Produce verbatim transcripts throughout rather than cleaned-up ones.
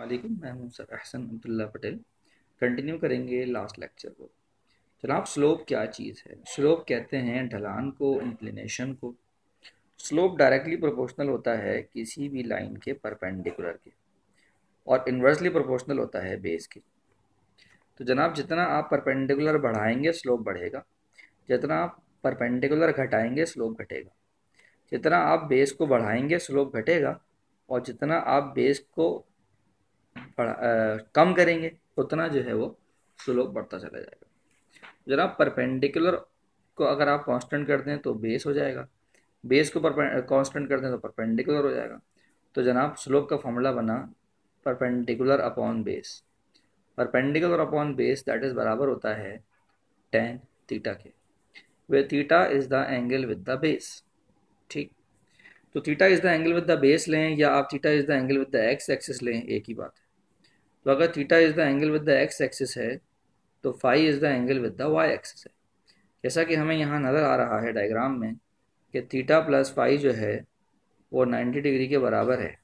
वालेकुम, मैं हूं सर अहसन अब्दुल्ला पटेल। कंटिन्यू करेंगे लास्ट लेक्चर को। जनाब, स्लोप क्या चीज़ है? स्लोप कहते हैं ढलान को, इंक्लिनेशन को। स्लोप डायरेक्टली प्रोपोर्शनल होता है किसी भी लाइन के परपेंडिकुलर के, और इन्वर्सली प्रोपोर्शनल होता है बेस के। तो जनाब, जितना आप परपेंडिकुलर बढ़ाएंगे स्लोप बढ़ेगा, जितना आप परपेंडिकुलर घटाएंगे स्लोप घटेगा। जितना आप बेस को बढ़ाएंगे स्लोप घटेगा, और जितना आप बेस को बढ़ा अ, कम करेंगे उतना जो है वो स्लोप बढ़ता चला जाएगा। जनाब, परपेंडिकुलर को अगर आप कांस्टेंट कर दें तो बेस हो जाएगा, बेस को कांस्टेंट कर दें तो परपेंडिकुलर हो जाएगा। तो जनाब, स्लोप का फॉर्मूला बना perpendicular upon base. Perpendicular upon base that is बराबर होता है टेन थीटा के, where theta is the angle with the base. ठीक, तो theta is the angle with the base लें या आप theta is the angle with the x axis लें, एक ही बात है। तो अगर theta is the angle with the x axis है तो phi is the angle with the Y axis है। जैसा कि हमें यहाँ नज़र आ रहा है डायग्राम में कि थीटा प्लस फाई जो है वो नाइन्टी डिग्री के बराबर है।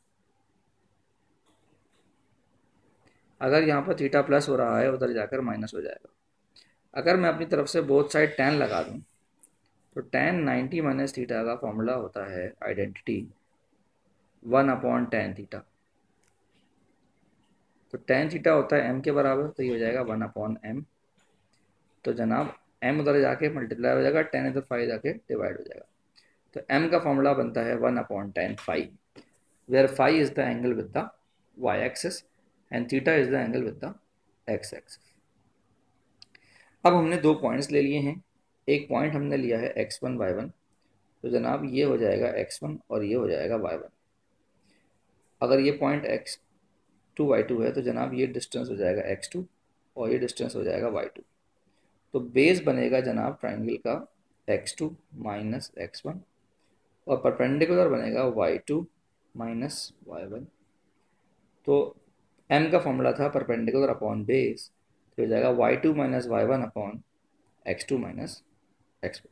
अगर यहाँ पर थीटा प्लस हो रहा है उधर जाकर माइनस हो जाएगा। अगर मैं अपनी तरफ से बोथ साइड टेन लगा दूँ तो टेन नाइन्टी माइनस थीटा का फॉर्मूला होता है identity one upon tan theta. तो टेन थीटा होता है एम के बराबर, तो ये हो जाएगा वन अपॉन एम। तो जनाब, एम उधर जाके मल्टीप्लाई हो जाएगा, टेन इधर फाइव जाके डिवाइड हो जाएगा। तो m का फॉर्मूला बनता है one upon tan phi, where phi is the angle with the y axis and theta is the angle with the x axis. अब हमने दो पॉइंट्स ले लिए हैं, एक पॉइंट हमने लिया है एक्स वन वाई वन। तो जनाब, ये हो जाएगा एक्स वन और ये हो जाएगा वाई वन। अगर ये point x two y two है तो जनाब ये डिस्टेंस हो जाएगा एक्स टू और ये डिस्टेंस हो जाएगा वाई टू। तो बेस बनेगा जनाब ट्राइंगल का x two minus x one, और परपेंडिकुलर बनेगा y two minus y one. तो m का फॉर्मूला था परपेंडिकुलर अपॉन बेस, तो हो जाएगा y two minus y one upon x two minus x one.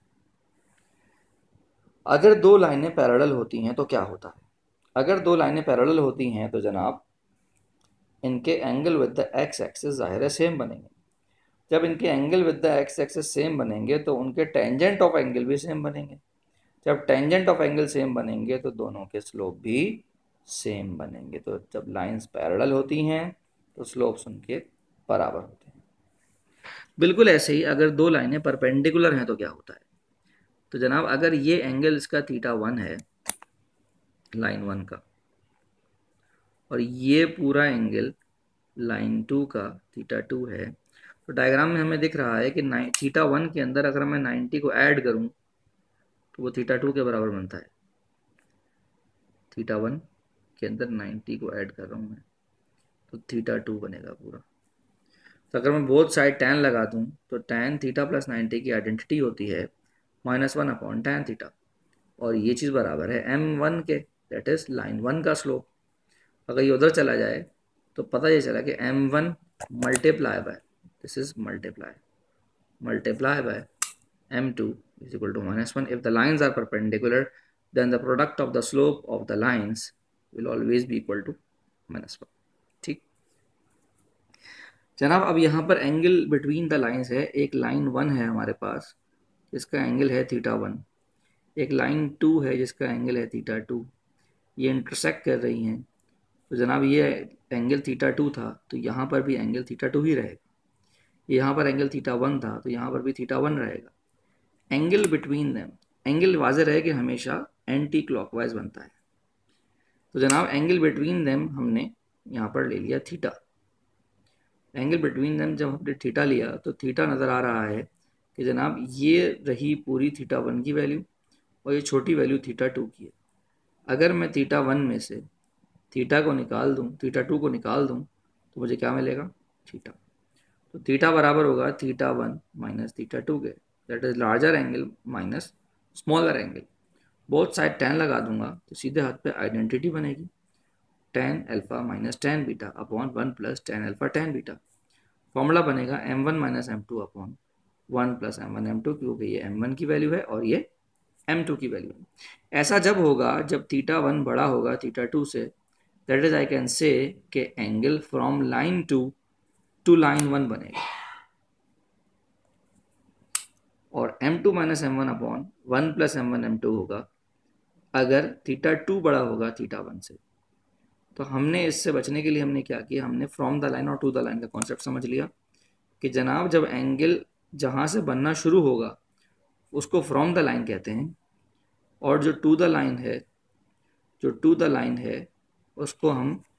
अगर दो लाइनें पैरेलल होती हैं तो क्या होता है? अगर दो लाइनें पैरेलल होती हैं तो जनाब इनके angle with the x axis ज़ाहिर है सेम बनेंगे। जब इनके angle with the x axis same बनेंगे तो उनके टेंजेंट ऑफ एंगल भी सेम बनेंगे। जब टेंजेंट ऑफ एंगल सेम बनेंगे तो दोनों के स्लोप भी सेम बनेंगे। तो जब लाइंस पैरेलल होती हैं तो स्लोप्स उनके बराबर होते हैं। बिल्कुल ऐसे ही अगर दो लाइनें परपेंडिकुलर हैं तो क्या होता है? तो जनाब, अगर ये एंगल इसका थीटा वन है लाइन वन का, और ये पूरा एंगल लाइन टू का थीटा टू है, तो डायग्राम में हमें दिख रहा है कि थीटा वन के अंदर अगर मैं नाइन्टी को ऐड करूं तो वो थीटा टू के बराबर बनता है। थीटा वन के अंदर नाइन्टी को ऐड कर रहा हूं मैं तो थीटा टू बनेगा पूरा। तो अगर मैं बोथ साइड टेन लगा दूं तो टेन थीटा प्लस नाइन्टी की आइडेंटिटी होती है minus one upon tan theta, और ये चीज़ बराबर है एम वन के, दैट इज लाइन वन का स्लोप। अगर ये उधर चला जाए तो पता ये चला कि m one multiply by this is multiply multiply by m two is equal to minus one. If the lines are perpendicular, then the product of the slope of the lines will always be equal to minus one. ठीक जनाब, अब यहाँ पर angle between the lines है। एक line one है हमारे पास जिसका एंगल है थीटा वन, एक लाइन टू है जिसका एंगल है थीटा टू। ये इंटरसेक्ट कर रही हैं, तो जनाब ये एंगल थीटा टू था तो यहाँ पर भी एंगल थीटा टू ही रहेगा। यहाँ पर एंगल थीटा वन था तो यहाँ पर भी थीटा वन रहेगा। एंगल बिटवीन देम, एंगल वाज़ेह रहे कि हमेशा एंटी क्लॉकवाइज बनता है। तो जनाब, एंगल बिटवीन देम हमने यहाँ पर ले लिया थीटा। एंगल बिटवीन देम जब हमने थीटा लिया तो थीटा नज़र आ रहा है कि जनाब ये रही पूरी थीटा वन की वैल्यू और ये छोटी वैल्यू थीटा टू की है। अगर मैं थीटा वन में से थीटा को निकाल दूँ, थीटा टू को निकाल दूँ, तो मुझे क्या मिलेगा? थीटा। तो थीटा बराबर होगा theta one minus theta two के, that is larger angle minus smaller angle. Both side tan लगा दूंगा तो सीधे हाथ पे आइडेंटिटी बनेगी tan alpha minus tan beta upon one plus tan alpha tan beta. Formula बनेगा m one minus m two upon one plus m one m two, क्योंकि ये एम वन की वैल्यू है और ये एम टू की value है। ऐसा जब होगा जब थीटा वन बड़ा होगा थीटा टू से, that is I can say कि angle from line two to line one बनेगा, और m two minus m one upon one plus m one m two होगा अगर थीटा टू बड़ा होगा थीटा वन से। तो हमने इससे बचने के लिए हमने क्या किया, हमने फ्रॉम द लाइन और टू द लाइन का कॉन्सेप्ट समझ लिया कि जनाब जब एंगल जहाँ से बनना शुरू होगा उसको फ्रॉम द लाइन कहते हैं, और जो टू द लाइन है जो टू द लाइन है उसको हम